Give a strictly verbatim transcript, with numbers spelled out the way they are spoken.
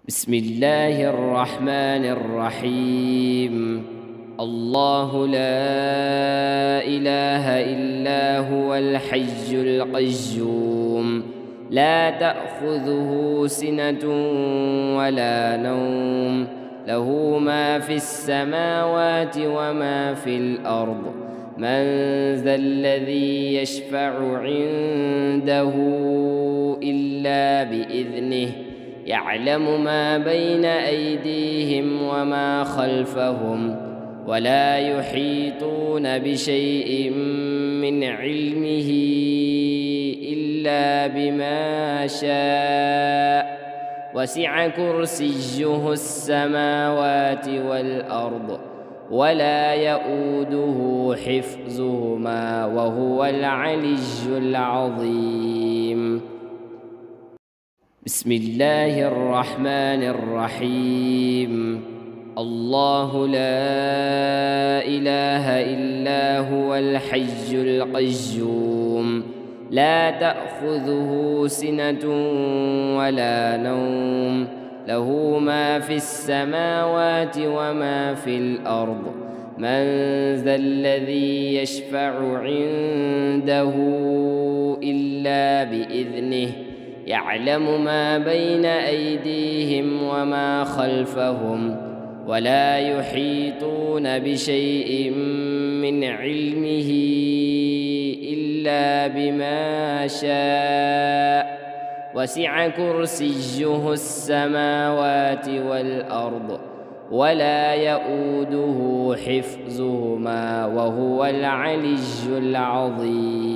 بسم الله الرحمن الرحيم. الله لا إله إلا هو الحي القيوم، لا تأخذه سنة ولا نوم، له ما في السماوات وما في الأرض. من ذا الذي يشفع عنده إلا بإذنه، يعلم ما بين أيديهم وما خلفهم، ولا يحيطون بشيء من علمه إلا بما شاء. وسع كرسيه السماوات والأرض، ولا يؤوده حفظهما، وهو العلي العظيم. بسم الله الرحمن الرحيم. الله لا إله إلا هو الحي القيوم، لا تأخذه سنة ولا نوم، له ما في السماوات وما في الأرض. من ذا الذي يشفع عنده إلا بإذنه، يعلم ما بين أيديهم وما خلفهم، ولا يحيطون بشيء من علمه إلا بما شاء. وسع كرسيه السماوات والأرض، ولا يؤوده حفظهما، وهو العلي العظيم.